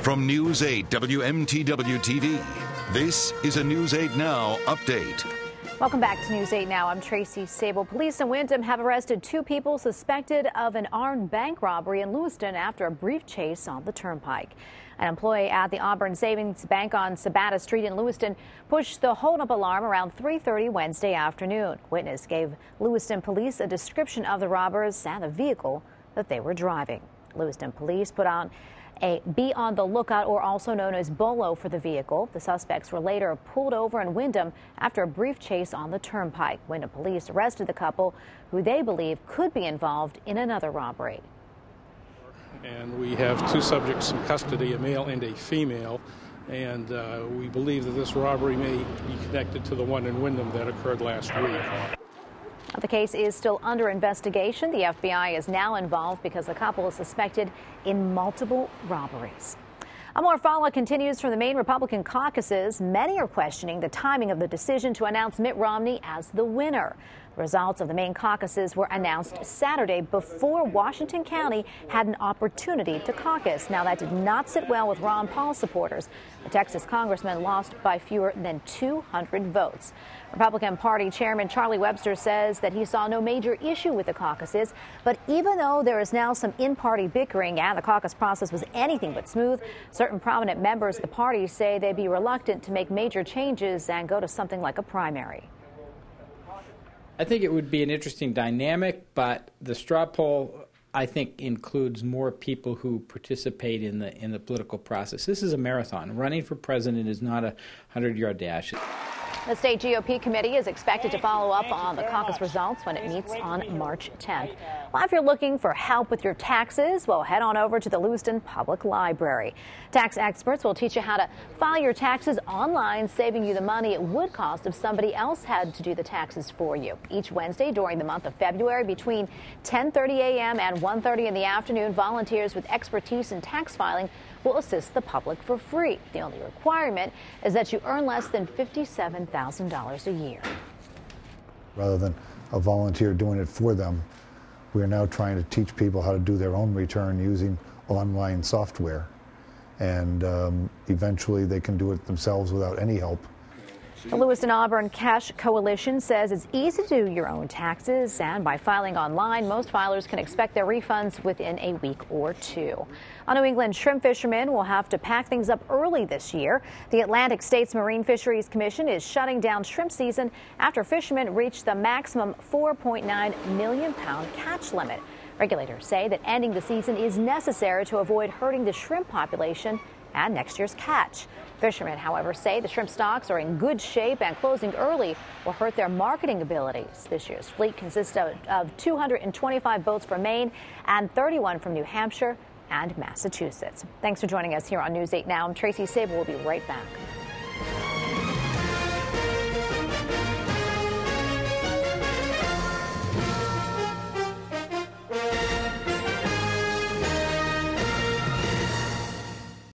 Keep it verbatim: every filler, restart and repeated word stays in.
From News eight W M T W T V, this is a News eight Now update. Welcome back to News eight Now. I'm Tracy Sable. Police in Wyndham have arrested two people suspected of an armed bank robbery in Lewiston after a brief chase on the turnpike. An employee at the Auburn Savings Bank on Sabata Street in Lewiston pushed the hold-up alarm around three thirty Wednesday afternoon. Witness gave Lewiston police a description of the robbers and the vehicle that they were driving. Lewiston police put on a be on the lookout, or also known as BOLO, for the vehicle. The suspects were later pulled over in Wyndham after a brief chase on the turnpike. Wyndham police arrested the couple, who they believe could be involved in another robbery. And we have two subjects in custody, a male and a female, and uh, we believe that this robbery may be connected to the one in Wyndham that occurred last week. The case is still under investigation. The F B I is now involved because the couple is suspected in multiple robberies. A more fallout continues from the Maine Republican caucuses. Many are questioning the timing of the decision to announce Mitt Romney as the winner. The results of the Maine caucuses were announced Saturday before Washington County had an opportunity to caucus. Now, that did not sit well with Ron Paul supporters. The Texas congressman lost by fewer than two hundred votes. Republican Party Chairman Charlie Webster says that he saw no major issue with the caucuses, but even though there is now some in-party bickering and the caucus process was anything but smooth, certain prominent members of the party say they'd be reluctant to make major changes and go to something like a primary. I think it would be an interesting dynamic, but the straw poll, I think, includes more people who participate in the in the political process. This is a marathon. Running for president is not a hundred-yard dash. The state G O P committee is expected to follow up on the caucus results when it meets on March tenth. Well, if you're looking for help with your taxes, well, head on over to the Lewiston Public Library. Tax experts will teach you how to file your taxes online, saving you the money it would cost if somebody else had to do the taxes for you. Each Wednesday during the month of February between ten thirty a m and one thirty in the afternoon, volunteers with expertise in tax filing will assist the public for free. The only requirement is that you earn less than fifty-seven thousand dollars a year. Rather than a volunteer doing it for them, we are now trying to teach people how to do their own return using online software. And um, eventually they can do it themselves without any help. The Lewiston Auburn Cash Coalition says it's easy to do your own taxes, and by filing online, most filers can expect their refunds within a week or two. A New England shrimp fishermen will have to pack things up early this year. The Atlantic States Marine Fisheries Commission is shutting down shrimp season after fishermen reached the maximum four point nine million pound catch limit. Regulators say that ending the season is necessary to avoid hurting the shrimp population and next year's catch. Fishermen, however, say the shrimp stocks are in good shape and closing early will hurt their marketing abilities. This year's fleet consists of, of two hundred twenty-five boats from Maine and thirty-one from New Hampshire and Massachusetts. Thanks for joining us here on News eight Now. I'm Tracy Sable. We'll be right back.